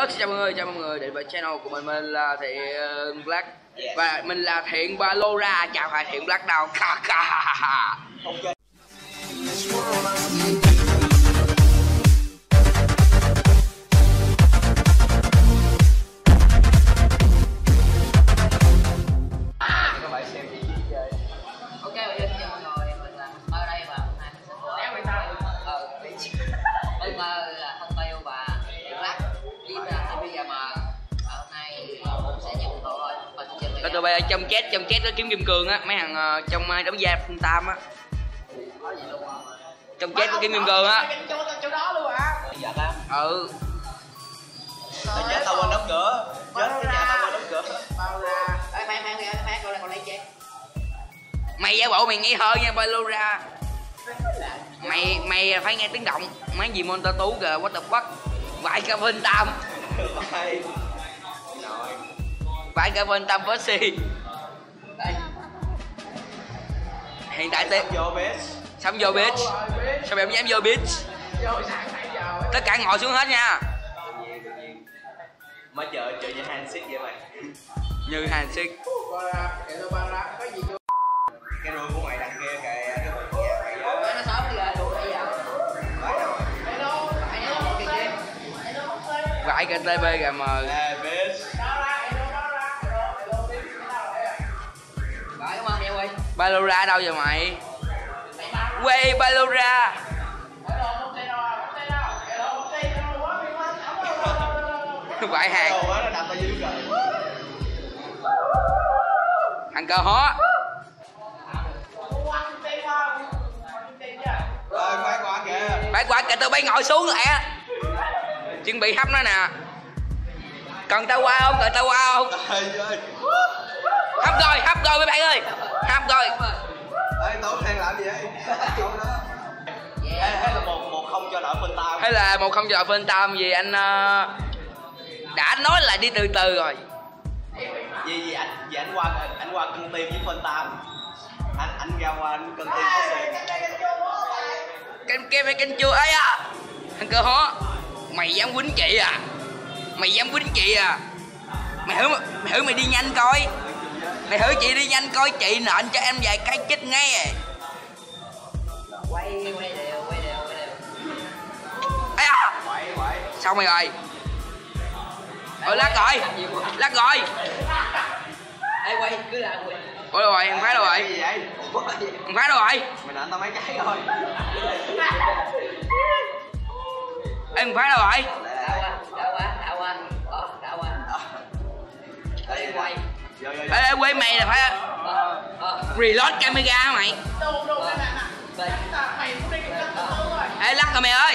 Chào mọi người đến với channel của mình là Thiện Black và mình là Thiện Balora. Chào hai Thiện Black đâu. Okay. Tụi bay trong chết nó kiếm kim cương á, mấy thằng trong đóng da Phương Tam á, trong chết có kiếm kim cương á. Chỗ đó luôn hả? Dạ ba. Ừ. Tao chết tao quên đóng cửa. Chết cái nhà tao quên đóng cửa. Bao ra. Khoan còn lấy chết. Mày giả bộ mày nghe hơi nha Balora. Mày phải nghe tiếng động. Mấy gì Monster Tú kìa, what the fuck. Vãi cả Phương Tam. Vãi cả bên Tâm Foxy. Hiện tại tiếp xong vô bitch. Sao mày không dám vô bitch? Tất cả ngồi xuống hết nha. Mới chờ như handshake vậy mày. Như handshake. Cái rùi của mày đằng kia kìa. Nó sớm đi rồi, đuổi bây giờ. Vãi cả TBGM. Balora đâu vậy mày? Quay Balora. Vãi hàng. Thằng cờ hó. Bãi quả kìa, tụi bay ngồi xuống lẹ. Chuẩn bị hấp nó nè. Cần tao qua không? Hấp rồi mấy bạn ơi. Hấp rồi. Ê, tao đang làm gì vậy? Hay là 1-0 cho đội Phương Tam. Hay là 1-0 cho đội Phương Tam vì anh đã nói là đi từ từ rồi. Vì anh qua cân tim với Phương Tam. Anh ra qua anh cân tim có Canh kem hay canh chua ấy á. Thằng cơ hó. Mày dám quýnh chị à? Mày thử mày đi nhanh coi. Mày thử chị đi nhanh coi, chị nện cho em vài cái chết ngay à. Quay đều. Ây à. Xong mày rồi. Lát rồi. Ê quay cứ làm quay. Ôi rồi, em phá đâu rồi? Em phá đâu rồi? Mày nện tao mấy cái thôi. Em phá đâu rồi? Đảo qua. Đây quay. Ê, quay mày là phải reload camera mày. Ê, lắc rồi mày ơi.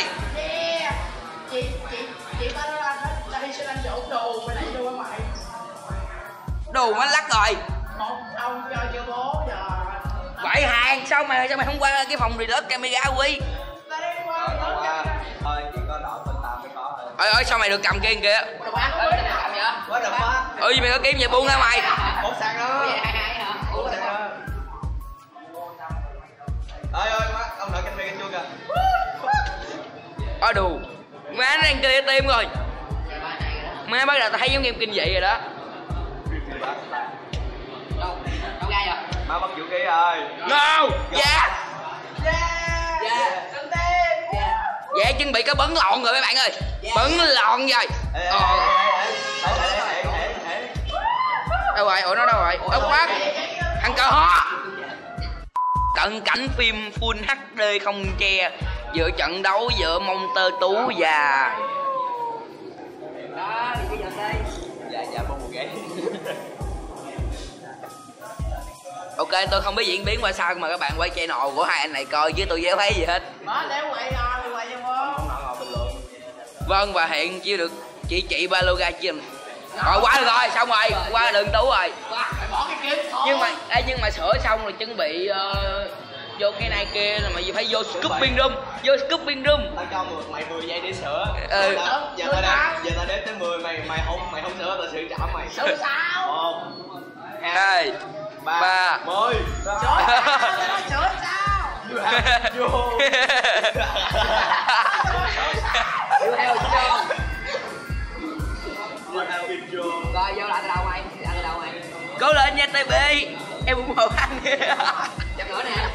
Chị Balora đã hy sinh anh chỗ đồ mày lại vô mày. Đồ nó lắc rồi. Một ông cho bố giờ. Vậy hàng sao mày không qua cái phòng reload camera quy? Thôi chỉ có đội Phương Tam mới có thôi. Ơi sao mày được cầm kia kìa? Quá đập phát. Gì mày có kiếm vậy buông ra mày. Ủa sang đó. Ủa sang đó. Ơi ông đợi canh chua kìa. Đù. Má nó đang kia tim rồi. Má bắt đầu tao thấy giống game kinh dị rồi đó. Đâu ra rồi? Má bắt vũ khí rồi. No. Dạ chuẩn bị cái bấn lọn rồi mấy bạn ơi. Bấn lọn rồi. Đâu rồi? Ủa nó đâu rồi? Ốc quá. Thằng cờ hó. Cận cảnh phim full HD không che giữa trận đấu giữa Monster Tú và Đó, đi bây giờ đây. Dạ bông một ghế. Ok, tôi không biết diễn biến qua sao mà các bạn quay channel của hai anh này coi chứ tôi dễ thấy gì hết. Vâng, và hiện chưa được chị Balora chưa. Rồi quá được rồi, xong rồi, qua đường Tú rồi. Nhưng mà sửa xong rồi chuẩn bị vô cái này kia là mày phải vô scooping room. Tao cho mày 10 giây để sửa. Giờ tao đếm tới 10 mày không sửa tao sửa trả mày. Sửa sao? 1 2 3 10. Sửa sao? Vô. Theo chứ. Rồi vô lại từ đầu mày, lại từ đầu mày. Cố lên nha TB, em ủng hộ anh. Chậm nữa nè.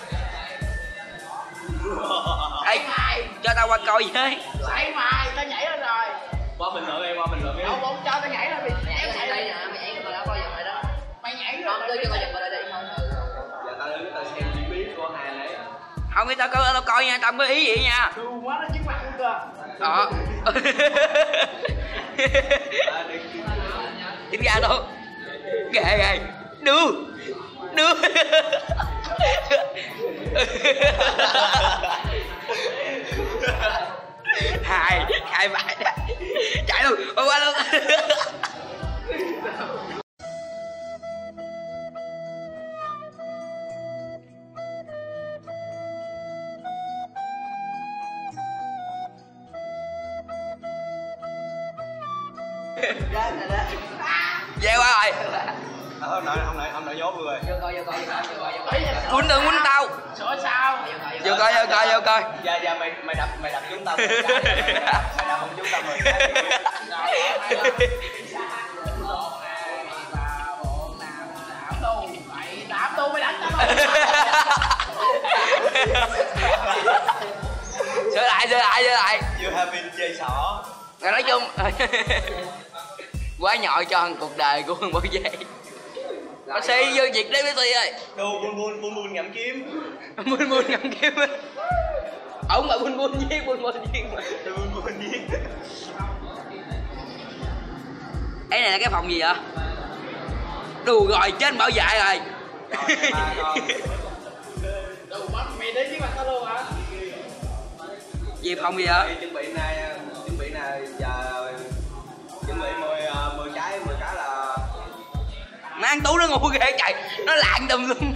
Ê, cho tao qua coi với. Say mày, tao nhảy lên rồi. Qua bình luận em, qua bình luận em. Không cho tao nhảy lên vì Mày nhảy đây nè, mày nhảy coi đã coi giùm mày đó. mày nhảy Không, rồi. tôi cho coi giùm mày đây đi không. Giờ tao đứng tao xem diễn biến của Hà đấy. Không biết tao coi nha, tao không có ý gì nha. Đù quá nó trước mặt luôn kìa. Đó. Tính ra đâu. Ghê. Đưa. Hai bạn chạy luôn, qua luôn. Về qua rồi. Không nổi dốt người. Vô coi. Quýnh đừng quýnh tao. Sửa sao? Vô coi. Giờ mày đập chúng tao 10 cái. Mày đập chúng tao 10 cái. Đạp tu mày đánh tao. Sửa lại. Chưa Havin chơi xỏ. Rồi nói chung quá nhội cho cuộc đời của thằng Bảo Vệ. Bác sĩ vô việc đấy với ơi. Đồ buôn ngậm kiếm. Buôn ngậm kiếm. Ổng mà buôn viên mà. Buôn viên. Cái này là cái phòng gì vậy? Đù rồi trên Bảo Vệ rồi. Đù mắt mày đến với mặt tao luôn hả? Gì phòng gì vậy? Chuẩn bị này giờ chuẩn bị 10 cái là Má ăn Tú nó ngu ghê trời, nó lạng tùm lum.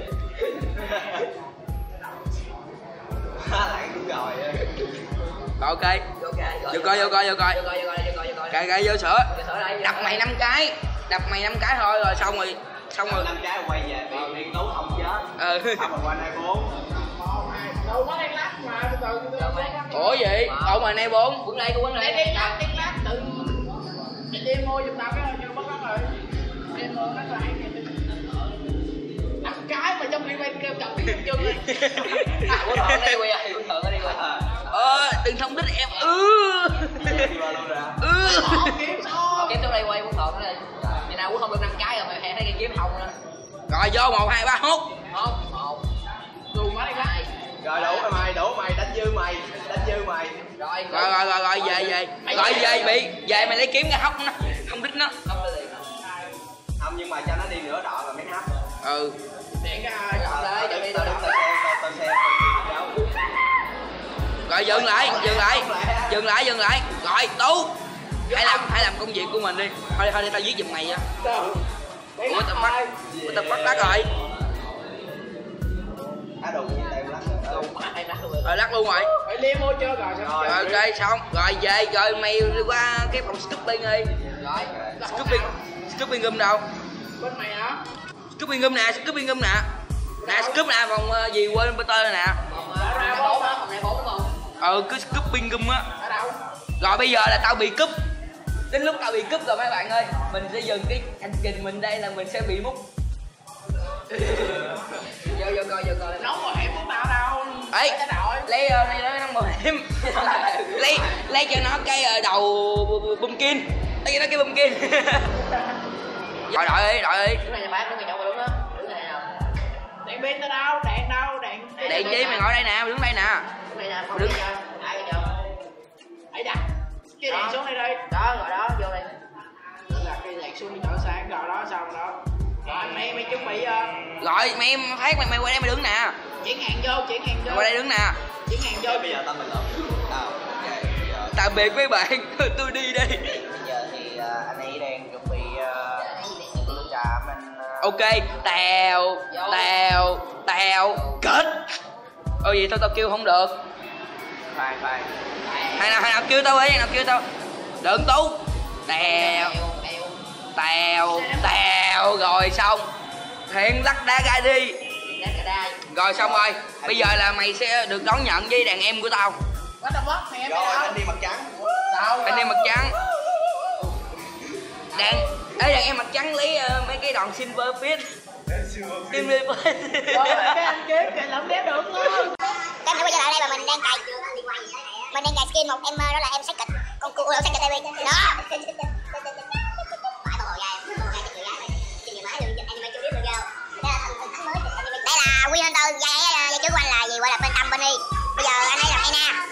lạng đúng rồi. Rồi ok. Vô coi. Cài vô sữa. Đập mày 5 cái. Đập mày 5 cái thôi rồi xong rồi. 5 cái quay về bị Tú không chết. Xong rồi qua nay 4. Đù mắt đang lắc mà từ Ủa gì? Ủa mà nay 4. Quấn đây, quấn đây. đi lắc tự đi mua giùm tao cái chưa bắt lắc rồi. Em mua lắc lại ăn cái mà trong đi quay kêu chọc cái chân đi. Quấn thượng đây quay ơi, quấn thượng đây quay. Đừng thông thích em. Đi qua luôn rồi. Kiếm tới đây quay quấn thượng đây. Ngày nào quấn không được 5 cái rồi mày thấy cái kiếm không nữa. Rồi vô 1 2 3 hút. Không, 1. Đù mắt đang lắc. Rồi đủ mày đánh dư mày. Rồi. Rồi về. Rồi về bị. Về mày lấy kiếm cái hốc nó. Không thích nó. Không nhưng mà cho nó đi nửa đoạn rồi mới hấp. Điện ra Đây, chạy đi Tao xem. Rồi dừng lại. Rồi Tú. Hãy làm công việc của mình đi. Thôi tao giết giùm mày á. Ủa tao bắt đắt rồi. Đồ Rồi lắc luôn rồi. phải liếm mua chưa rồi xong. Rồi ok xong. Rồi về rồi mày đi qua cái phòng scooping đi. Rồi. Scooping room đâu? Bên mày hả? Scooping room nè. Nè scoop nè phòng gì quên bên tên nè. Phòng này 4 hả? Phòng này 4 đúng không? Cái scooping room á. Ở đâu? Rồi bây giờ là tao bị cúp. Đến lúc tao bị cúp rồi mấy bạn ơi. Mình sẽ dừng cái hành trình mình đây là mình sẽ bị mút. Vô coi. Nấu mò hẻm của tao đâu. Ê, lấy nó màu hiểm. lấy cho nó cái đầu pumpkin. Lấy cho nó cái pumpkin. Rồi đợi đi. Đứng này nhà bác, đứng này nhậu mà đúng đó. Đứng này nào. Đèn pin tao đâu? Đèn đâu? Đèn chi mày ngồi đây nè, đứng đây nè. Đứng này nè, Đứng. ai nhậu. Ấy da. Cái đèn xuống đây đi. Đó, rồi đó, vô đây. Là cái đèn xuống đi chợ sáng rồi đó xong đó. Rồi mày chuẩn bị Rồi mày phát mày qua đây mày đứng nè. chuyển hàng vô. Qua đây đứng nè. Chuyển hàng vô. Bây giờ tao mình lộn. Tạm biệt với bạn, tôi đi đây. Bây giờ thì anh ấy đang chuẩn bị trà mình. Ok, tèo kết. Gì tao kêu không được. Khoan. Hai nào kêu tao đi, đừng Tú. Tèo rồi xong. Thiện lắc đá gai đi. Rồi xong rồi. Bây giờ là mày sẽ được đón nhận với đàn em của tao. What the fuck mày em Rồi đâu? anh đi mặt trắng. Anh đi mặt trắng. đàn em mặt trắng lấy mấy cái đòn silver fit. Silver fit. Rồi cái anh kiếm kìa làm đéo được luôn. Cái bây giờ lại đây mà mình đang cài skin một em đó là em sách kịch con cua sách kịch TV đó. Đây là Quy Hunter dạy chữ của anh là gì, gọi là bên Tâm Benny. Bây giờ anh ấy làm Ena.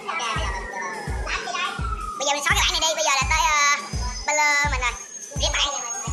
Bây giờ mình xóa cái bản này đi, bây giờ là tới Baller mình rồi. Tiếp bạn.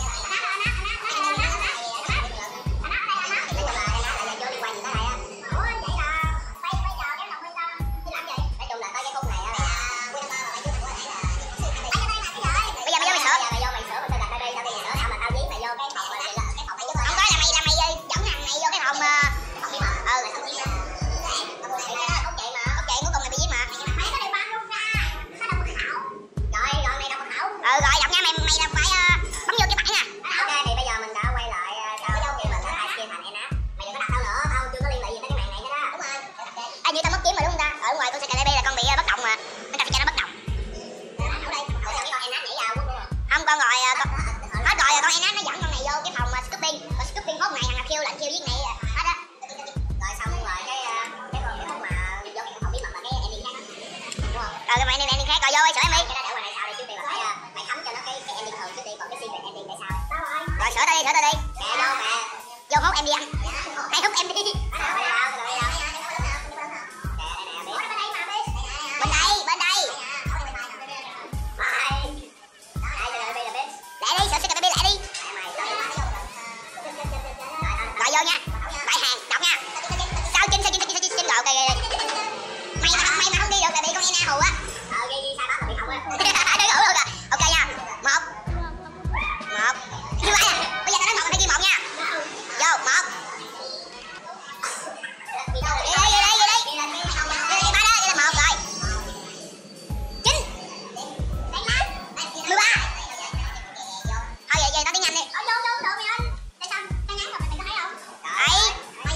Vô hút em đi anh. Hãy hút em đi. Bên đây. Lẹ đi, sợ sẽ lẹ đi. Gọi vô nha. Đại hàng, đọc nha. Sao chinh rồi ok. Mày mà không đi được là bị con Ena hù á. Ghi sai báo là bị hù á. Ok nha. 1. Như vậy à. Bây giờ tao nói 1 phải ghi 1 nha. Vô 1. Đi đây. Ba đó, đây là 1 rồi. 9. 13. Thôi vậy tao đi nhanh đi. Vô mày ơi. Tại sao tao nhắn rồi mày có thấy không? Đấy.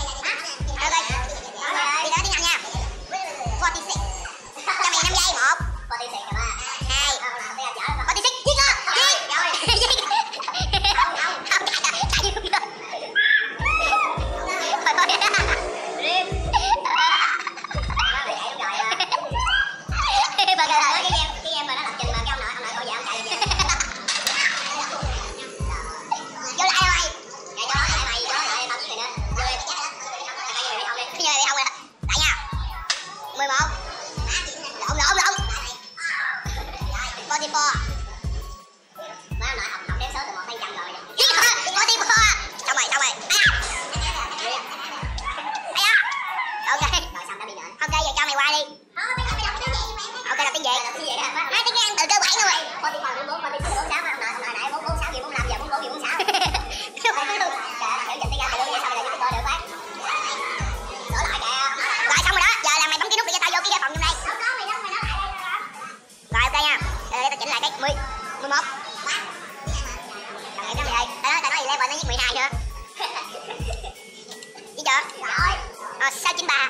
Đi đó đi nhanh nha. 46. Cho mày 5 giây. 1. 46 rồi ba. 2. 46. Giết nó. Sao 93.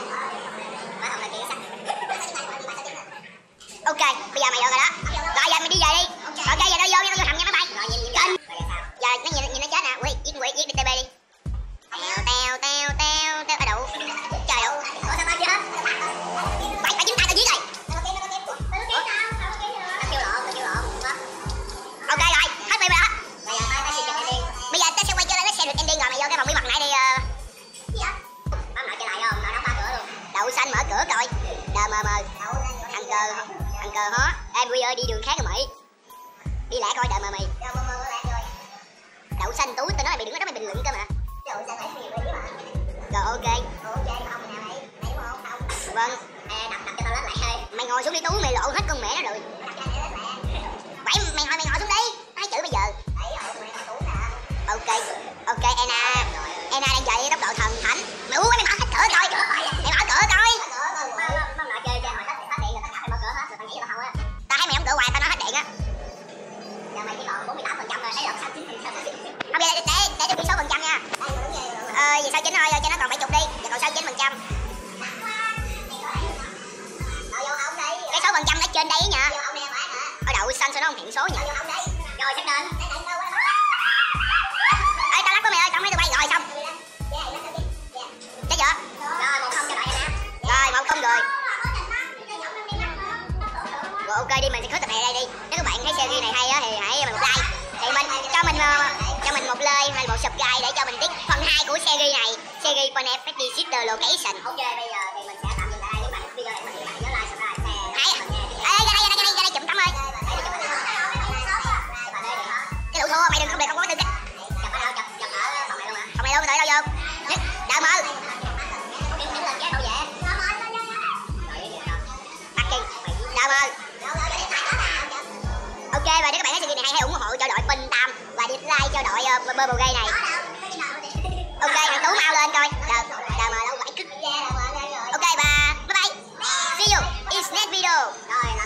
Ok, bây giờ mày được rồi đó. Rồi giờ mày đi về đi. Ok, giờ nó vô nha, nó vô thầm nha mấy bay. Rồi nhìn kênh. Giờ nó nhìn nó chết nè. Viết đi TB đi. Teo ở đâu? Trời ơi. Ủa sao tao chết? Phải chính tay tao giết rồi. Ok rồi, hết mày đó. Bây giờ tao sẽ quay trở lại với Secret Ending rồi mày vô cái phòng bí mật nãy đi. Đậu xanh mở cửa rồi. DMM. Ăn cờ hó. Em Quy ơi đi đường khác rồi mày. Đi lẹ coi đợi mà mày. Đậu xanh túi tao nói mày đừng có đó mày bình luận cơ mà. Rồi ok. Vâng. Đập cho tao lên lại thôi. Mày ngồi xuống đi Tú, mày lộ hết con mẹ nó rồi. Vậy mày ngồi xuống đi. Nói chữ bây giờ. Ok Ena đang chạy tốc độ thần thánh. Mày mày mở hết cửa coi. Mày mở cửa coi. Tao thấy mày đóng cửa hoài tao nói hết điện á. Giờ mày chỉ còn 48% rồi, thấy được 69%. Không vậy để được số phần trăm nha. Vậy sao 9 thôi, cho nó còn 70 đi. Giờ còn 69%. Cái số phần trăm ở trên đây nhỉ? Ở đậu xanh sao nó không hiện số nhỉ? Rồi sắp lên. FD Sister Location. Ok, bây giờ thì mình sẽ tạm dừng tại đây. Nếu bạn thích video này, mình nhớ like, subscribe, share. Ra đây chụm tắm ơi. Cái đủ thua mày đừng không được không có tư cách. Chụp ở đâu? Chụp ở phòng này luôn hả? Phòng này luôn, đợi đâu vô. Đợi mơ. Những lần ghé đâu dễ. Parking. Đợi mơ. Ok, và nếu các bạn thấy video này hay, hãy ủng hộ cho đội Pin Tam và dislike cho đội Bubble Gay này. Ok, thằng Tú mau lên coi. Đợi mờ đâu phải cứt. Ok và bye bye. See you in next video. Rồi.